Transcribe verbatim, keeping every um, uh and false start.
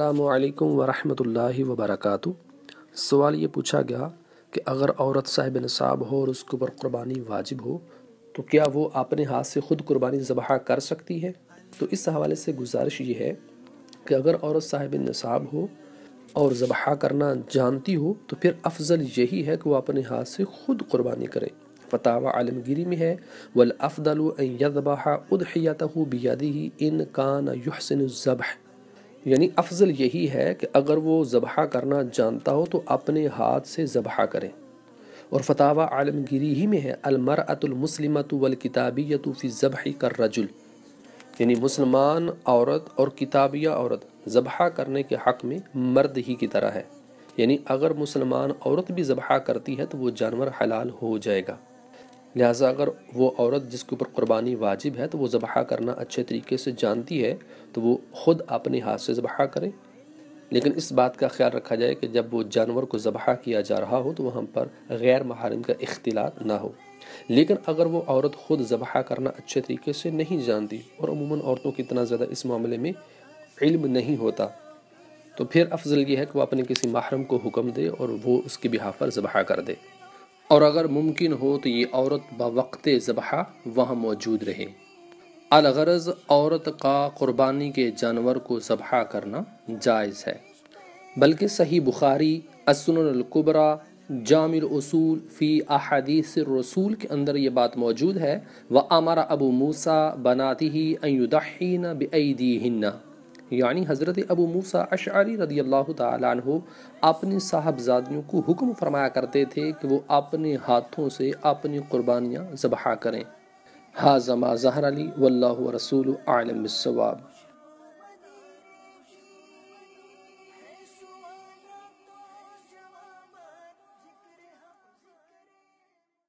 السلام علیکم ورحمۃ اللہ وبرکاتہ۔ سوال یہ پوچھا گیا کہ اگر عورت صاحب نصاب ہو اور اس کے اوپر قربانی واجب ہو تو کیا وہ اپنے ہاتھ سے خود قربانی ذبح کر سکتی ہے؟ تو اس حوالے سے گزارش یہ ہے کہ اگر عورت صاحب نصاب ہو اور ذبح کرنا جانتی ہو تو پھر افضل یہی ہے کہ وہ اپنے ہاتھ سے خود قربانی کرے۔ فتاوی عالمگیری میں ہے والافضل ان یذبح اضحیتہ بیدہ ان کان یحسن الذبح، یعنی افضل یہی ہے کہ اگر وہ ذبح کرنا جانتا ہو تو اپنے ہاتھ سے ذبح کرے۔ اور فتاوی عالمگیری ہی میں ہے المرأة المسلمۃ والکتابیۃ فی الذبح کالرجل، یعنی مسلمان عورت اور کتابیہ عورت ذبح کرنے کے حق میں مرد ہی کی طرح ہے، یعنی اگر مسلمان عورت بھی ذبح کرتی ہے تو وہ جانور حلال ہو جائے گا۔ لہٰذا اگر وہ عورت جس کے اوپر قربانی واجب ہے تو وہ ذبح کرنا اچھے طریقے سے جانتی ہے تو وہ خود اپنے ہاتھ سے ذبح کرے، لیکن اس بات کا خیال رکھا جائے کہ جب وہ جانور کو ذبح کیا جا رہا ہو تو وہاں پر غیر محارم کا اختلاط نہ ہو۔ لیکن اگر وہ عورت خود ذبح کرنا اچھے طریقے سے نہیں جانتی اور عموماً عورتوں کی اتنا زیادہ اس معاملے میں علم نہیں ہوتا تو پھر افضل یہ ہے کہ وہ اپنے کسی محرم کو حکم دے اور وہ اس کی بہا پر ذبح کر دے، اور اگر ممکن ہو تو یہ عورت بوقت ذبح وہاں موجود رہے۔ الغرض عورت کا قربانی کے جانور کو ذبح کرنا جائز ہے، بلکہ صحیح بخاری السنن الکبریٰ جامع الاصول فی احادیث الرسول کے اندر یہ بات موجود ہے وَأَمَرَ ابو موسیٰ بناتہ ان یضحین بأیدیہن، یعنی حضرت ابو موسیٰ اشعری رضی اللہ تعالیٰ عنہ اپنی صاحبزادیوں کو حکم فرمایا کرتے تھے کہ وہ اپنے ہاتھوں سے اپنی قربانیاں ذبح کریں۔ ھذا ما ظہر لی واللہ ورسولہ اعلم بالصواب۔